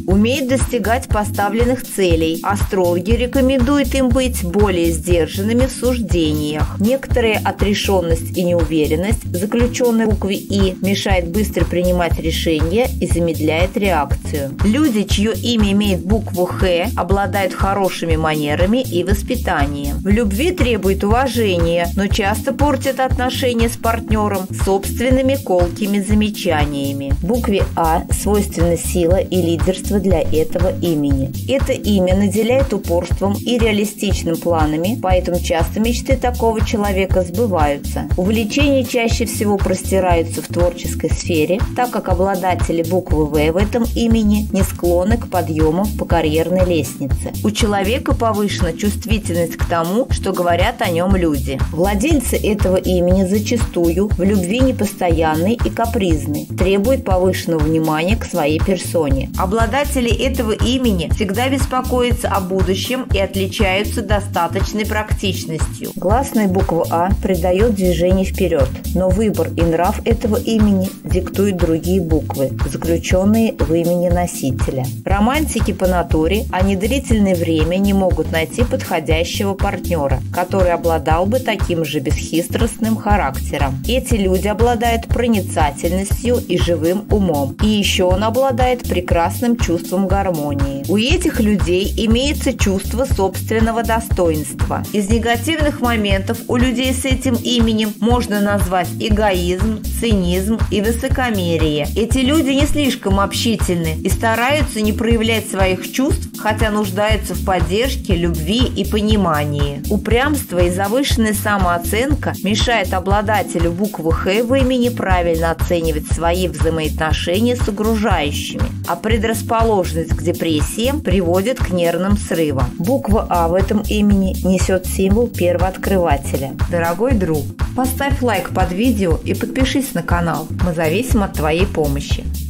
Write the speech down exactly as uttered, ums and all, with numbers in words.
умеет достигать поставленных целей. Астрологи рекомендуют им быть более сдержанными в суждениях. Некоторая отрешенность и неуверенность, заключенная в букве «И», мешает быстро принимать решения и замедляет реакцию. Люди, чье имя имеет букву «Х», обладают хорошими манерами и воспитанием. В любви требуют уважения, но часто портят отношения с партнером собственными колкими замечаниями. Букве «А» свойственна сила и лидерство для этого имени. Это имя наделяет упорством и реалистичным планами, поэтому часто мечты такого человека сбываются. Увлечения чаще всего простираются в творческой сфере, так как обладатели буквы «В» в этом имени не склонны к подъему по карьерной лестнице. У человека повышена чувствительность к тому, что говорят о нем люди. Владельцы этого имени зачастую в любви непостоянны и капризны, требуют повышенного внимания к своей персоне. Обладатели этого имени всегда беспокоятся о будущем и отличаются достаточной практичностью. Гласная буква «А» придает движение вперед, но выбор и нрав этого имени диктуют другие буквы, заключенные в имени носителя. Романтики по натуре, они длительное время не могут найти подходящего партнера, который обладал бы таким же бесхитростным характером. Эти люди обладают проницательностью и живым умом. И еще он обладает прекрасным чувством гармонии. У этих людей имеется чувство собственного достоинства. Из негативных моментов у людей с этим именем можно назвать эгоизм, цинизм и высокомерие. Эти люди не слишком общительны и стараются не проявлять своих чувств, хотя нуждаются в поддержке, любви и понимании. Упрямство и завышенная самооценка мешает обладателю буквы «Х» в имени правильно оценивать свои взаимоотношения с окружающими, а предрасположенность к депрессиям приводит к нервным срывам. Буква «А» в этом имени несет символ первооткрывателя. Дорогой друг, поставь лайк под видео и подпишись на канал. Мы зависим от твоей помощи.